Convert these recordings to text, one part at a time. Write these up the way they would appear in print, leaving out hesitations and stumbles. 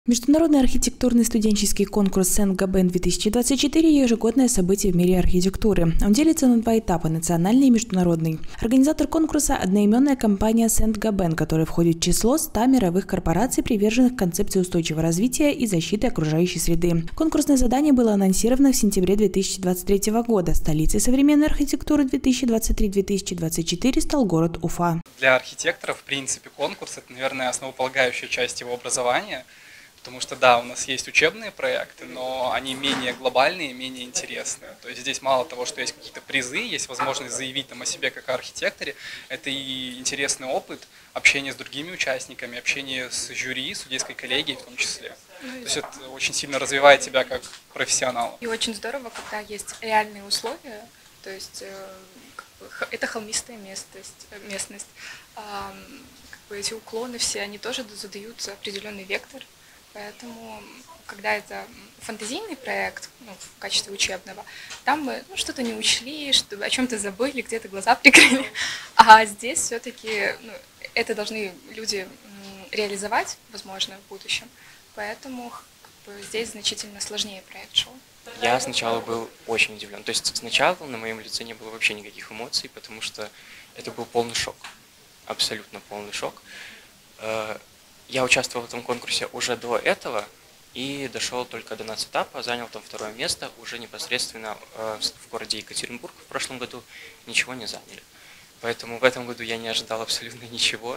Международный архитектурный студенческий конкурс Сент-Габен-2024 – ежегодное событие в мире архитектуры. Он делится на два этапа – национальный и международный. Организатор конкурса – одноименная компания Сент-Габен, которая входит в число 100 мировых корпораций, приверженных концепции устойчивого развития и защиты окружающей среды. Конкурсное задание было анонсировано в сентябре 2023 года. Столицей современной архитектуры 2023-2024 стал город Уфа. Для архитекторов, в принципе, конкурс – это, наверное, основополагающая часть его образования. Потому что, да, у нас есть учебные проекты, но они менее глобальные, менее интересные. То есть здесь мало того, что есть какие-то призы, есть возможность заявить там о себе как о архитекторе, это и интересный опыт общения с другими участниками, общение с жюри, судейской коллегией в том числе. То есть это очень сильно развивает тебя как профессионала. И очень здорово, когда есть реальные условия, то есть это холмистая местность. Эти уклоны все, они тоже задают определенный вектор. Поэтому, когда это фантазийный проект, в качестве учебного, там мы что-то не учли, о чем-то забыли, где-то глаза прикрыли. А здесь все-таки это должны люди реализовать, возможно, в будущем. Поэтому здесь значительно сложнее проект шел. Я сначала был очень удивлен. То есть сначала на моем лице не было вообще никаких эмоций, потому что это был полный шок. Абсолютно полный шок. Я участвовал в этом конкурсе уже до этого и дошел только до нацэтапа, занял там 2-е место, уже непосредственно в городе Екатеринбург в прошлом году ничего не заняли. Поэтому в этом году я не ожидал абсолютно ничего.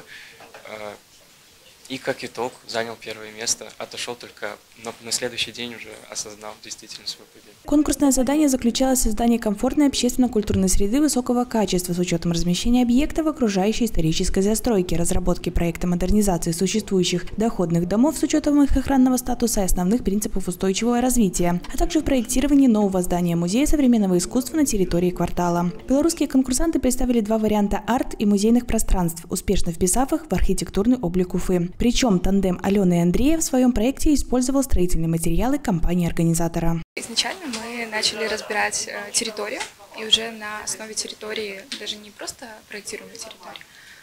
И как итог занял 1-е место, отошел только на следующий день уже осознал действительно свою победу. Конкурсное задание заключалось в создании комфортной общественно-культурной среды высокого качества с учетом размещения объекта в окружающей исторической застройке, разработки проекта модернизации существующих доходных домов с учетом их охранного статуса и основных принципов устойчивого развития, а также в проектировании нового здания музея современного искусства на территории квартала. Белорусские конкурсанты представили 2 варианта арт- и музейных пространств, успешно вписав их в архитектурный облик Уфы. Причем тандем Алены и Андрея в своем проекте использовал строительные материалы компании-организатора. Изначально мы начали разбирать территорию, и уже на основе территории, даже не просто проектируемой территории,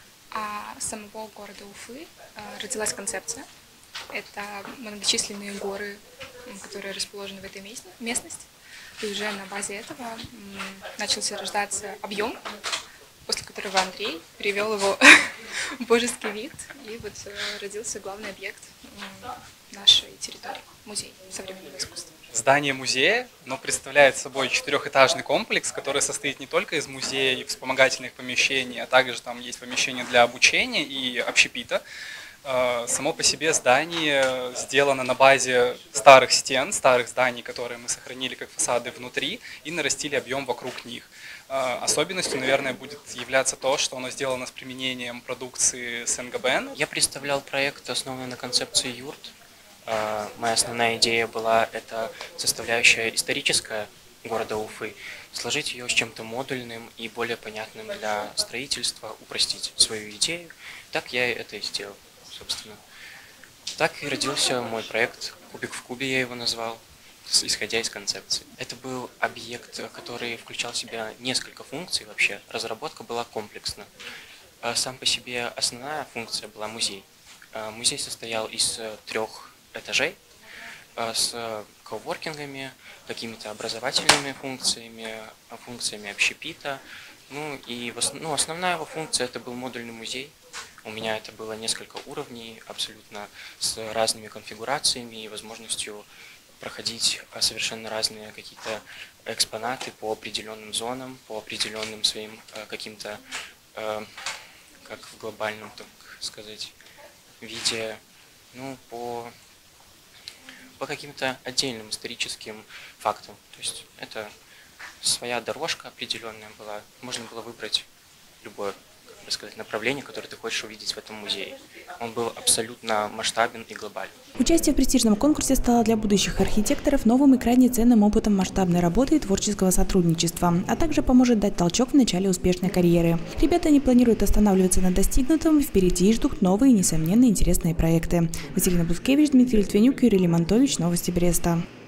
а самого города Уфы родилась концепция. Это многочисленные горы, которые расположены в этой местности. И уже на базе этого начался рождаться объем, после которого Андрей перевел его в божеский вид, и вот родился главный объект нашей территории – музей современного искусства. Здание музея, представляет собой 4-этажный комплекс, который состоит не только из музея и вспомогательных помещений, а также там есть помещения для обучения и общепита. Само по себе здание сделано на базе старых стен, старых зданий, которые мы сохранили как фасады внутри и нарастили объем вокруг них. Особенностью, наверное, будет являться то, что оно сделано с применением продукции Сент-Габен. Я представлял проект, основанный на концепции юрт. Моя основная идея была это составляющая историческая города Уфы, сложить ее с чем-то модульным и более понятным для строительства, упростить свою идею. Так я это и сделал, собственно. Так и родился мой проект «Кубик в кубе», я его назвал, исходя из концепции. Это был объект, который включал в себя несколько функций вообще. Разработка была комплексна. Сам по себе основная функция была музей. Музей состоял из 3 этажей с коворкингами, какими-то образовательными функциями общепита. Основная его функция это был модульный музей. У меня это было несколько уровней, абсолютно с разными конфигурациями и возможностью проходить совершенно разные какие-то экспонаты по определенным зонам, по определенным своим каким-то, как в глобальном, так сказать, виде, по каким-то отдельным историческим фактам. То есть это своя дорожка определенная была, можно было выбрать любое, направление, которое ты хочешь увидеть в этом музее. Он был абсолютно масштабен и глобален. Участие в престижном конкурсе стало для будущих архитекторов новым и крайне ценным опытом масштабной работы и творческого сотрудничества, а также поможет дать толчок в начале успешной карьеры. Ребята не планируют останавливаться на достигнутом, и впереди ждут новые, несомненно, интересные проекты. Василина Бускевич, Дмитрий Литвинюк, Юрий Лимонтович. Новости Бреста.